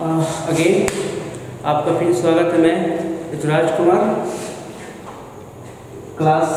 Again आपका फिर स्वागत है। मैं Rituraj Kumar, class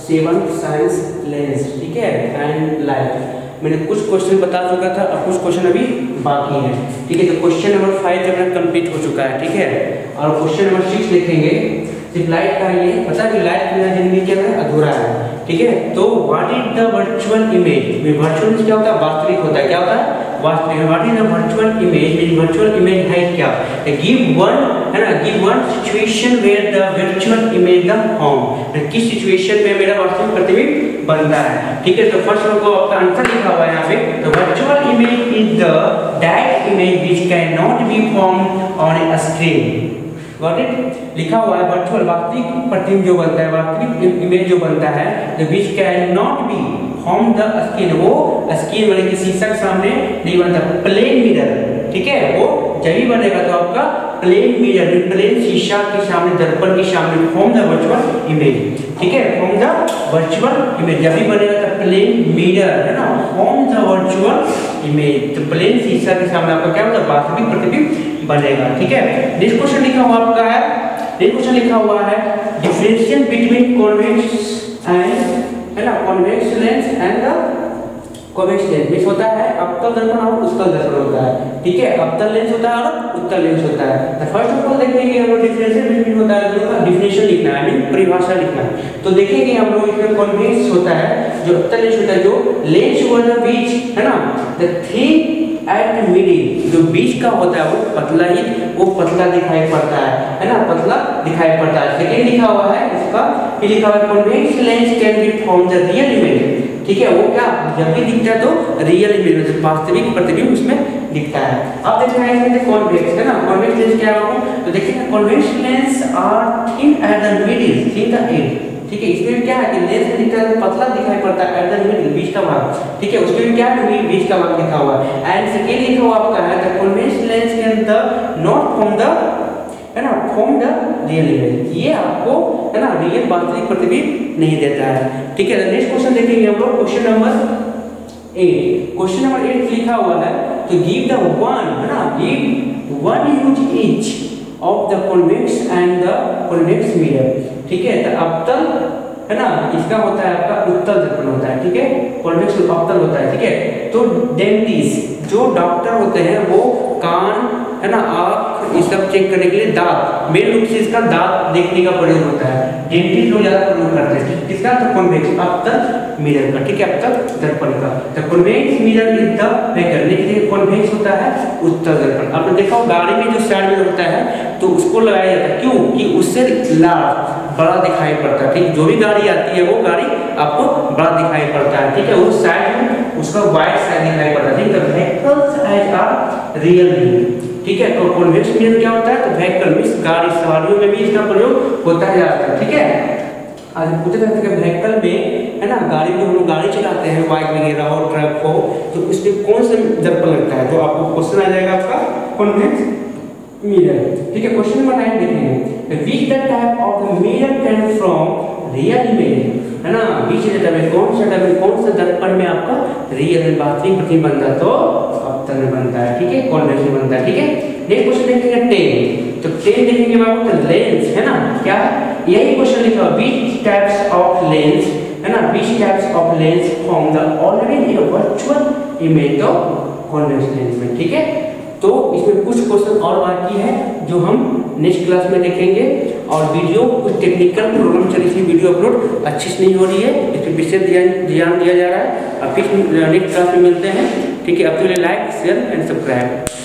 7 science lens, ठीक है, एंड लाइट। मैंने कुछ क्वेश्चन बता चुका था और कुछ क्वेश्चन अभी बाकी है, ठीक है। तो क्वेश्चन नंबर 5 जो है कंप्लीट हो चुका है, ठीक है। और क्वेश्चन नंबर 6 देखेंगे। सिर्फ लाइट का ये पता है कि लाइट बिना जिंदगी क्या है, अधूरा है, ठीक है। तो what is the virtual image? Virtual क्या होता है? वास्तविक होता है। क्या होता है? वास्तविक। What is the virtual image? Virtual image है क्या? गिव वन, है ना, give one situation where the virtual image the form. किस सिचुएशन में मेरा वास्तविक प्रतिबिंब बनता है, ठीक है। तो फर्स्ट को आपका आंसर लिखा हुआ है यहाँ पे। तो virtual image is the that image which can not be formed on a screen. Got it? लिखा हुआ है वर्चुअल वास्तविक प्रतिबिंब जो बनता है, वास्तविक इमेज जो बनता है, the which can not be form the screen, वो स्क्रीन वाले की शीशा के सामने नहीं बनता। प्लेन मिरर, ठीक है, वो जब भी बनेगा तो आपका प्लेन मिरर, प्लेन शीशा के सामने, दर्पण के सामने फॉर्म द वर्चुअल इमेज, ठीक है, फॉर्म द वर्चुअल इमेज। जब भी बनेगा तो प्लेन मिरर, है ना, फॉर्म द वर्चुअल इमेज। तो प्लेन शीशा के सामने आपका क्या होगा? वास्तविक प्रतिबिंब बनेगा, ठीक है। नेक्स्ट क्वेश्चन लिखा हुआ आपका है, नेक्स्ट क्वेश्चन लिखा हुआ है डिफरेंशिएट बिटवीन कॉन्वेक्स एंड, है ना, convex lens and the convex lens. Miss होता है अवतल दर्पण और उत्तल दर्पण होता है, ठीक है। अवतल लेंस होता है और उत्तल लेंस होता है। तो फर्स्ट ऑफ ऑल देखेंगे हम लोग डिफरेंशिएट बिटवीन होता है, दोनों का डिफिनेशन लिखना है, मीन परिभाषा लिखना है। तो देखेंगे हम लोग इसमें कॉन्वेक्स होता है, जो उत्तल लेंस होता है, जो लेंस ओवर द बीच, है ना, द थिन एट मिडिल, जो बीच का होता है वो पतला ही, वो पतला दिखाई पड़ता है ना, पतला दिखाई पड़ता है। सेकेंड लिखा हुआ है इसका, फिर लिखा हुआ है convex lens can be form the real image, ठीक है। वो क्या जब भी दिखता है तो रियल इमेज में वास्तविक प्रतिबिंब उसमें दिखता है। अब देखना है इसमें कॉन्वेक्स, है ना, कॉन्वेक्स लेंस क्या है? तो देखिए convex lens are thin at the middle, thin the edge, ठीक है। इसमें क्या है कि लेंस में दिखता है पतला दिखाई पड़ता है, एट द मिडिल, बीच का भाग, ठीक है। उसमें क्या है? बीच का भाग लिखा हुआ है। एंड सेकेंड लिखा हुआ आपका है the convex lens can the not form the, है ना, फॉर्म द रियल इमेज। ये आपको, है ना, रियल वास्तविक प्रतिबिंब नहीं देता है, ठीक है। नेक्स्ट क्वेश्चन देखेंगे हम लोग, क्वेश्चन नंबर 8। क्वेश्चन नंबर 8 लिखा हुआ है तो गिव द वन, है ना, give one use each of the convex and the convex mirror, ठीक है। तो अवतल, है ना, इसका होता है आपका उत्तल दर्पण होता है, ठीक है, कॉन्वेक्स अवतल होता है, ठीक है। तो डेंटिस्ट जो डॉक्टर होते हैं वो कान, है ना, आँख, ये सब चेक करने के लिए दांत, मेन रूप से इसका दांत देखने का प्रयोग होता है, डेंटिस्ट लोग ज्यादा प्रयोग करते हैं, किसका? तो कॉन्वेक्स अवतल मिरर का, ठीक है, अवतल दर्पण का। तो कॉन्वेक्स मिरर इज द करने के लिए कॉन्वेक्स होता है उत्तल दर्पण। आपने देखा हो गाड़ी में जो साइड में होता है तो उसको लगाया जाता है, क्यों? कि उससे लार्ज, बड़ा दिखाई पड़ता है, ठीक। जो भी गाड़ी आती है वो गाड़ी आपको बड़ा दिखाई पड़ता है, ठीक है। वो साइड में उसका वाइड साइड दिखाई पड़ता है, ठीक है। Vehicles as are real wheel, ठीक है। तो कॉन्वेक्स मिरर क्या होता है? तो व्हीकल मींस गाड़ी, सवारियों में भी इसका प्रयोग होता है ज्यादातर, ठीक है। आज पूछे जाते हैं व्हीकल में, है ना, गाड़ी में हम लोग गाड़ी चलाते हैं, बाइक वगैरह हो, ट्रक हो, तो उसमें कौन सा दर्पण लगता है? तो आपको क्वेश्चन आ जाएगा आपका कॉन्वेक्स मिरर, ठीक है। क्वेश्चन नंबर 9 देखेंगे, which the type of the mirror can from real image, है ना, बीच में कौन सा टाइप, कौन सा दर्पण में आपका रियल वास्तविक प्रतिबिंब बनता है? तो अवतल में बनता है, ठीक है, कॉन्वेक्स में बनता है, ठीक है। नेक्स्ट क्वेश्चन देखेंगे 10। तो 10 देखेंगे बाबू तो लेंस, है ना, क्या यही क्वेश्चन लिखा है, व्हिच टाइप्स ऑफ लेंस, है ना, which types of lens form the already in virtual image of convex lens में, ठीक है। तो इसमें कुछ क्वेश्चन और बाकी है जो हम नेक्स्ट क्लास में देखेंगे। और वीडियो कुछ टेक्निकल प्रॉब्लम चल रही, वीडियो अपलोड अच्छी से नहीं हो रही है, इस पर विशेष ध्यान दिया जा रहा है। अब फिर नेक्स्ट क्लास में मिलते हैं, ठीक है। अब के लिए लाइक, शेयर एंड सब्सक्राइब।